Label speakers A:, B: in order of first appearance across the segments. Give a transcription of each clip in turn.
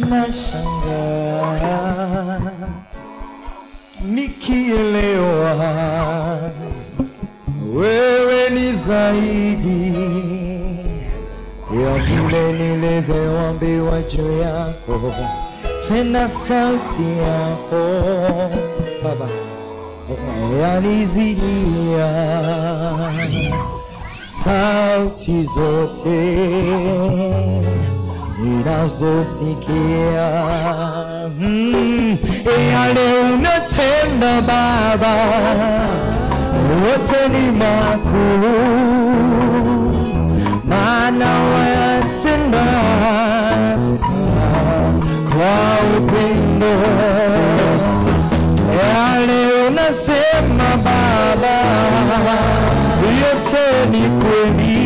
A: nashangaa nikielewa wewe ni zaidi ya vile nilivyoambiwa juu yako, tena sauti yako Baba yanizidia sauti zote ninazosikia. Yale unatenda Baba yote ni makuu, maana wayatenda kwa upendo. Yale unasema Baba yote ni kweli,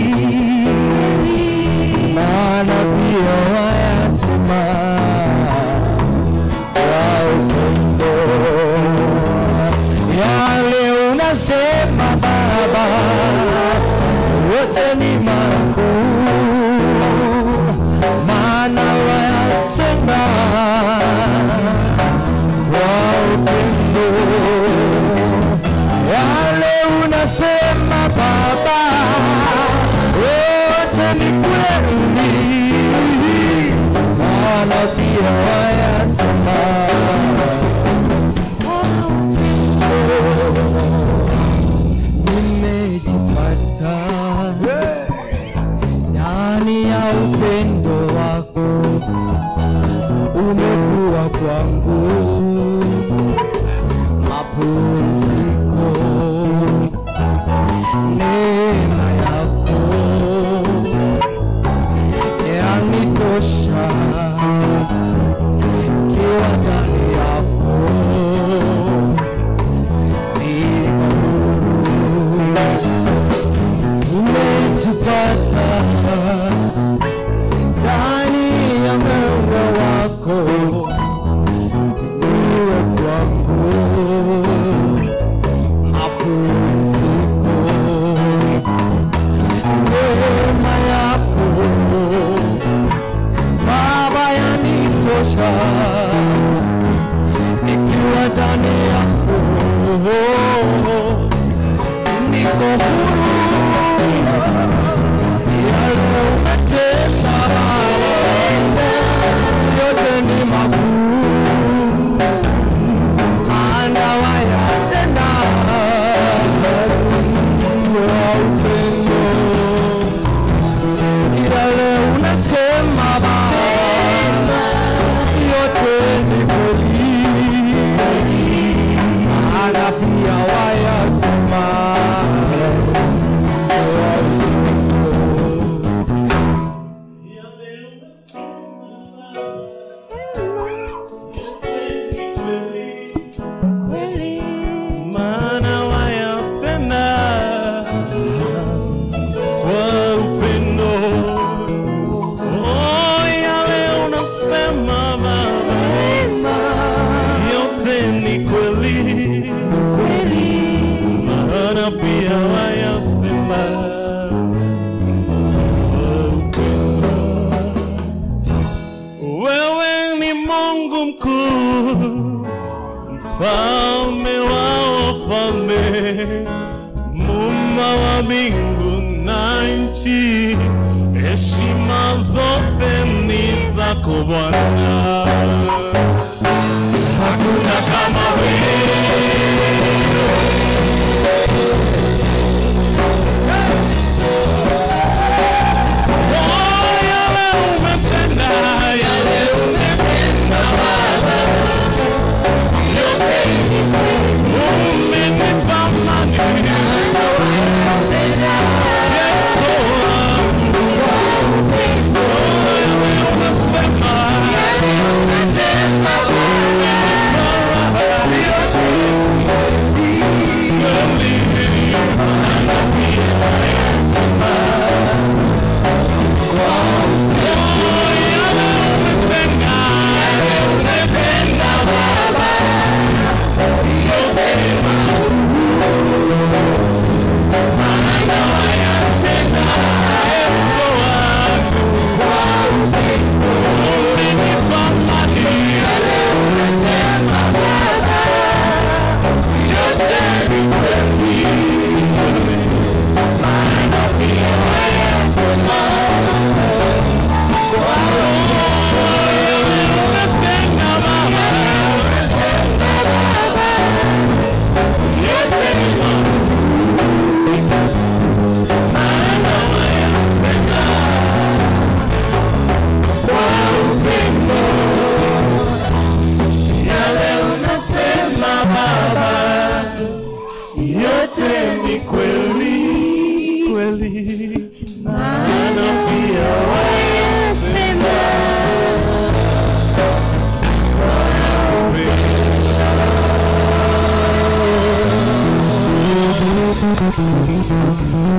A: maana pia wayasema kwa upendo. Yale unasema Baba yote ni makuu, maana wayatenda kwa upendo. Yale unasema Baba yote ni kweli, maana pia wayasema. Nimejipata ndani ya upendo wako, umekuwa kwangu mapumziko. Neema yako yanitosha, kiwa ndani yako niko huru. Nimejipata ndani ya mwanga wako, uwe kwangu mapumziko. Neema yako Baba yanitosha, nikiwa ndani yako niko huru. Yale umetenda yote ni makuu, maana wayatenda kwa upendo. Yale unasema Baba yote ni kweli, maana pia wayasema kwa Mfalme wa wafalme, Muumba wa mbingu na nchi, heshima zote ni zako Bwana. Hakuna kama wewe.
B: Sema
A: ni kweli, kweli, maana pia wayasema roho ya upendo.